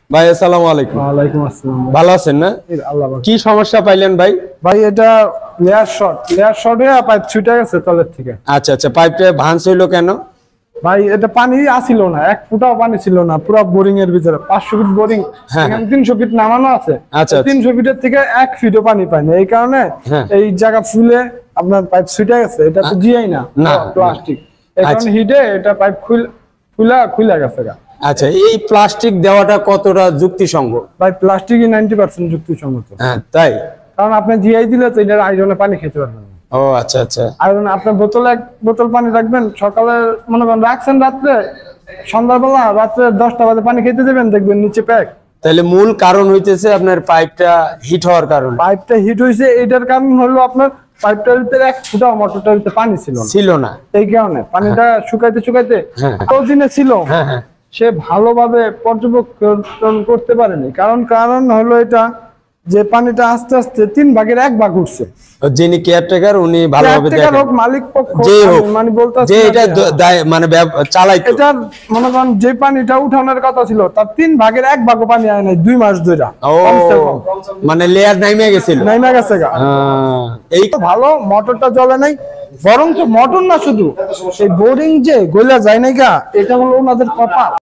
ভাই আসসালামু আলাইকুম। ওয়ালাইকুম আসসালাম। ভালো আছেন না? আল্লাহ কি সমস্যা পাইলেন ভাই? ভাই এটা লেয়ার শর্ট হয়ে পাইপ ছুটে গেছে তলের থেকে। আচ্ছা আচ্ছা, পাইপটা ভাঁজ হইলো কেন? ভাই এটা পানি আসিল না, এক ফুটাও পানি ছিল না পুরো বোরিং এর ভিতরে। 500 ফিট বোরিং, হ্যাঁ, এখানে 300 ফিট নামানো আছে। আচ্ছা, 300 ফিটের থেকে 1 ফিটও পানি পায়নি, এই কারণে হ্যাঁ। এই জায়গা ফুলে আপনার পাইপ ছুটে গেছে। এটা তো জিআই না, না, প্লাস্টিক। এই কারণে আচ্ছা। হিটে এটা পাইপ খুলে গেছে গা। আচ্ছা, এই প্লাস্টিক দেওয়াটা কতটা যুক্তিসঙ্গত? ভাই প্লাস্টিকই 90% যুক্তিসঙ্গত, হ্যাঁ তাই? কারণ আপনি জিআই দিলে তো এটার আয়রনে পানি খেতে পারবেন না। ও আচ্ছা আচ্ছা। আর আপনার বোতলে 1 বোতল পানি রাখবেন, সকালে মনে করেন রাখছেন রাত্রে, সন্ধ্যাবেলা রাত্রে 10টা বাজে পানি খেতে দেবেন, দেখবেন নিচে প্যাক। তাহলে মূল কারণ হইতেছে আপনার পাইপটা হিট হওয়ার কারণে। পাইপটা হিট হয়েছে, এটার কারণ হলো আপনার পাইপটার ভিতরে 1 ফুটাও মোটরটার ভিতরে পানি ছিল না। এই কারণে পানিটা শুকাইতে হ্যাঁ। দিনে ছিল, হ্যাঁ হ্যাঁ। সে ভালোভাবে পর্যবেক্ষণ করতে পারেনি। কারণ হলো এটা যে পানিটা আস্তে আস্তে 3 ভাগের 1 ভাগ উঠছে। যিনি কেয়ারটেকার উনি ভালোভাবে দেখেন, হোক মালিক পক্ষ, যে হোক, মানে বলতাছি যে না এটা মানে চালাইতো। এটার মনে করেন যে পানিটা উঠানোর কথা ছিল তার 3 ভাগের 1 ভাগও পানি আয় নাই 2 মাস ধরে। ও মানে লেয়ার নাইমে গেছিল। নাইমা গেছে গা। এই তো ভালো, মোটরটা জ্বলে নাই, বরং তো মোটর না শুধু এই বোরিং যে গইলা যায় নাই গা, এটা হলো ওনাদের কপাল।